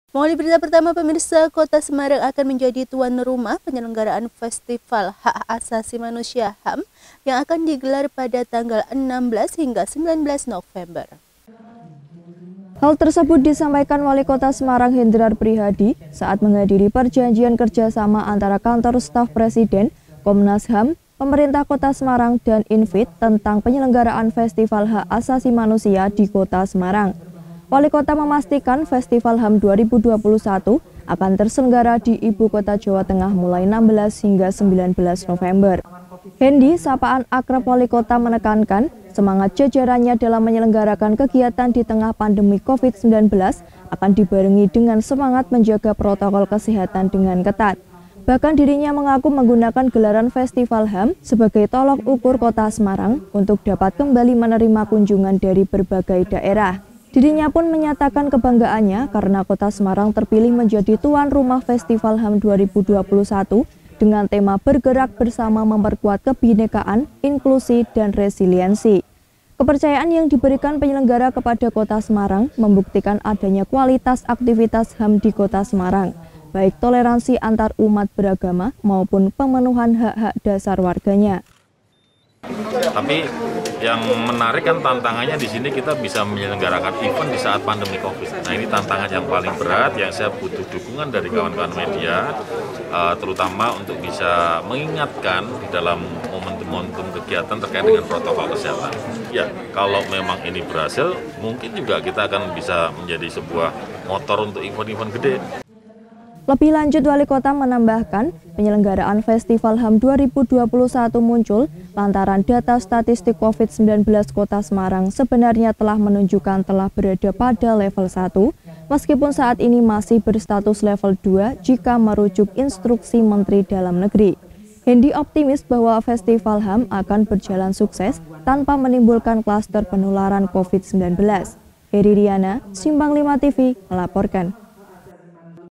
Mengawali berita pertama, pemirsa, Kota Semarang akan menjadi tuan rumah penyelenggaraan Festival Hak Asasi Manusia HAM yang akan digelar pada tanggal 16 hingga 19 November. Hal tersebut disampaikan Wali Kota Semarang Hendrar Prihadi saat menghadiri perjanjian kerjasama antara kantor staf Presiden, Komnas HAM, pemerintah Kota Semarang, dan Infit tentang penyelenggaraan Festival Hak Asasi Manusia di Kota Semarang. Wali Kota memastikan Festival HAM 2021 akan terselenggara di Ibu Kota Jawa Tengah mulai 16 hingga 19 November. Hendi, sapaan akrab Wali Kota, menekankan semangat jajarannya dalam menyelenggarakan kegiatan di tengah pandemi COVID-19 akan dibarengi dengan semangat menjaga protokol kesehatan dengan ketat. Bahkan dirinya mengaku menggunakan gelaran Festival HAM sebagai tolok ukur Kota Semarang untuk dapat kembali menerima kunjungan dari berbagai daerah. Dirinya pun menyatakan kebanggaannya karena Kota Semarang terpilih menjadi tuan rumah Festival HAM 2021 dengan tema bergerak bersama memperkuat kebinekaan, inklusi, dan resiliensi. Kepercayaan yang diberikan penyelenggara kepada Kota Semarang membuktikan adanya kualitas aktivitas HAM di Kota Semarang, baik toleransi antar umat beragama maupun pemenuhan hak-hak dasar warganya. Tapi yang menarik kan tantangannya di sini kita bisa menyelenggarakan event di saat pandemi COVID. Nah, ini tantangan yang paling berat yang saya butuh dukungan dari kawan-kawan media, terutama untuk bisa mengingatkan di dalam momentum kegiatan terkait dengan protokol kesehatan. Ya, kalau memang ini berhasil, mungkin juga kita akan bisa menjadi sebuah motor untuk event-event gede. Lebih lanjut, Wali Kota menambahkan penyelenggaraan Festival HAM 2021 muncul lantaran data statistik COVID-19 Kota Semarang sebenarnya telah menunjukkan telah berada pada level 1, meskipun saat ini masih berstatus level 2 jika merujuk instruksi Menteri Dalam Negeri. Hendi optimis bahwa Festival HAM akan berjalan sukses tanpa menimbulkan klaster penularan COVID-19. Heri Riana, Simpang 5 TV, melaporkan.